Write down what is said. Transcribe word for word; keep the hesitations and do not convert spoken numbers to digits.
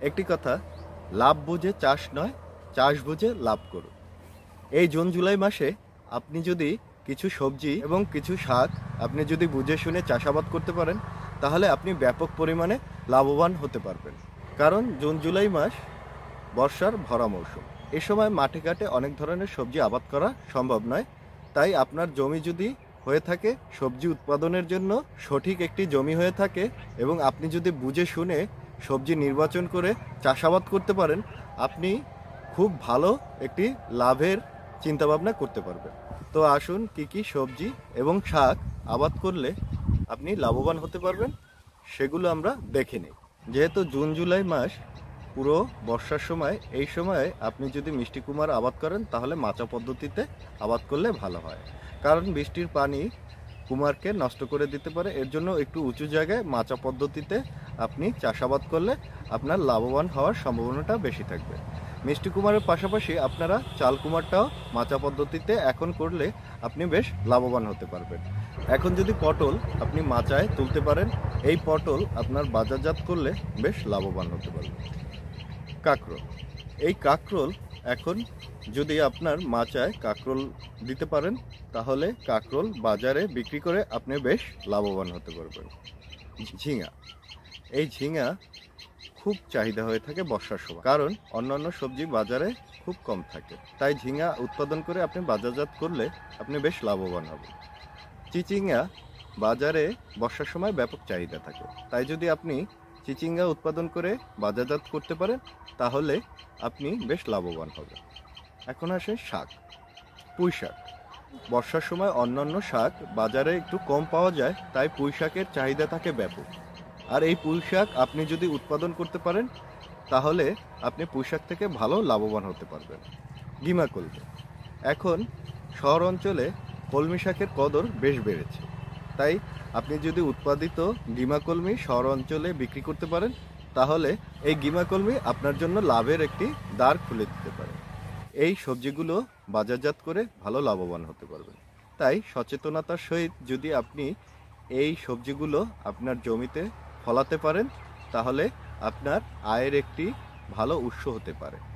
একটি কথা, লাভ বুঝে চাষ নয়, চাষ বুঝে লাভ করুন। এই জুন জুলাই মাসে আপনি যদি কিছু সবজি এবং কিছু শাক আপনি যদি বুঝে শুনে চাষাবাদ করতে পারেন, তাহলে আপনি ব্যাপক পরিমাণে লাভবান হতে পারবেন। কারণ জুন জুলাই মাস বর্ষার ভরা মৌসুম। এ সময় মাঠে ঘাটে অনেক ধরনের সবজি আবাদ করা সম্ভব নয়। তাই আপনার জমি যদি হয়ে থাকে সবজি উৎপাদনের জন্য সঠিক একটি জমি হয়ে থাকে এবং আপনি যদি বুঝে শুনে সবজি নির্বাচন করে চাষাবাদ করতে পারেন, আপনি খুব ভালো একটি লাভের চিন্তাভাবনা করতে পারবেন। তো আসুন কি কি সবজি এবং শাক আবাদ করলে আপনি লাভবান হতে পারবেন সেগুলো আমরা দেখে নিই। যেহেতু জুন জুলাই মাস পুরো বর্ষার সময়, এই সময়ে আপনি যদি মিষ্টি কুমার আবাদ করেন তাহলে মাচা পদ্ধতিতে আবাদ করলে ভালো হয়। কারণ বৃষ্টির পানি কুমারকে নষ্ট করে দিতে পারে। এর জন্য একটু উঁচু জায়গায় মাচা পদ্ধতিতে আপনি চাষাবাদ করলে আপনার লাভবান হওয়ার সম্ভাবনাটা বেশি থাকবে। মিষ্টি কুমারের পাশাপাশি আপনারা চাল কুমারটাও মাচা পদ্ধতিতে এখন করলে আপনি বেশ লাভবান হতে পারবেন। এখন যদি পটল আপনি মাচায় তুলতে পারেন, এই পটল আপনার বাজারজাত করলে বেশ লাভবান হতে পারবেন। কাঁকরোল, এই কাঁকরোল এখন যদি আপনার মাচায় কাঁকরোল দিতে পারেন তাহলে কাঁকরোল বাজারে বিক্রি করে আপনি বেশ লাভবান হতে পারবেন। ঝিঙা, এই ঝিঙা খুব চাহিদা হয়ে থাকে বর্ষার সময়, কারণ অন্যান্য সবজি বাজারে খুব কম থাকে। তাই ঝিঙা উৎপাদন করে আপনি বাজারজাত করলে আপনি বেশ লাভবান হবেন। চিচিঙ্গা বাজারে বর্ষার সময় ব্যাপক চাহিদা থাকে, তাই যদি আপনি চিচিঙ্গা উৎপাদন করে বাজারজাত করতে পারেন তাহলে আপনি বেশ লাভবান হবেন। এখন আসে শাক। পুঁই শাক, বর্ষার সময় অন্যান্য শাক বাজারে একটু কম পাওয়া যায়, তাই পুঁই শাকের চাহিদা থাকে ব্যাপক। আর এই পুঁই শাক আপনি যদি উৎপাদন করতে পারেন তাহলে আপনি পুঁই শাক থেকে ভালো লাভবান হতে পারবেন। গিমা কলমি, এখন শহর অঞ্চলে কলমি শাকের কদর বেশ বেড়েছে, তাই আপনি যদি উৎপাদিত গিমা কলমি শহর অঞ্চলে বিক্রি করতে পারেন তাহলে এই গিমা কলমি আপনার জন্য লাভের একটি দ্বার খুলে দিতে পারে। এই সবজিগুলো বাজারজাত করে ভালো লাভবান হতে পারবেন। তাই সচেতনতার সহিত যদি আপনি এই সবজিগুলো আপনার জমিতে ফলাতে পারেন তাহলে আপনার আয়ের একটি ভালো উৎস হতে পারে।